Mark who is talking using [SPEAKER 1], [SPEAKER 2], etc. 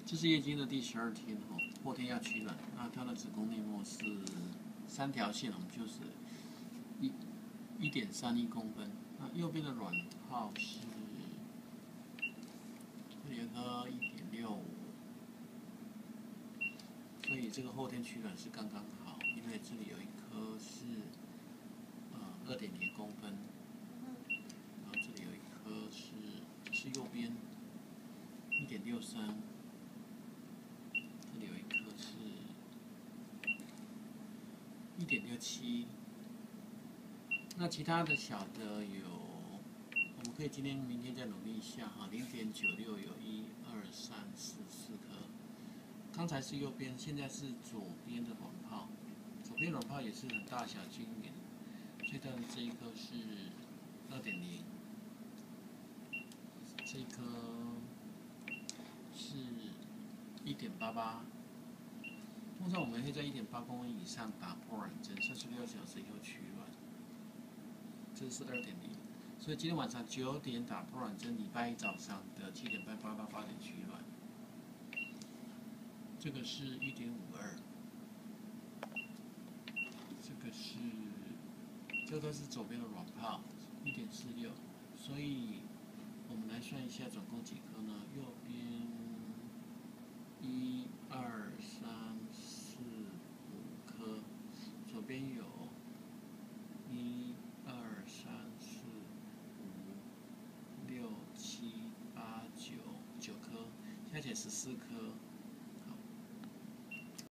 [SPEAKER 1] 这是月经的第12天哦，后天要取卵。那它的子宫内膜是3条线，我们就是1.31公分。那右边的卵泡是这里有个1.65，所以这个后天取卵是刚刚好，因为这里有一颗是2.0公分，然后这里有一颗是右边1.63。这里有一颗是1.67，那其他的小的有，我们可以今天、明天再努力一下哈。0.96有1、2、3、4颗，刚才是右边，现在是左边的卵泡，左边卵泡也是很大小均匀，最大的这一颗是2.0，这一颗是1.88。通常我们会在1.8公分以上打破卵针，36小时以后取卵。这是2.0，所以今天晚上9点打破卵针，礼拜一早上的7点半、8到8点取卵。这个是1.52，这个是左边的卵泡1.46，所以我们来算一下总共几颗呢？右边1、2、3、4、5颗，左边有1、2、3、4、5、6、7、8、9颗，加起来14颗。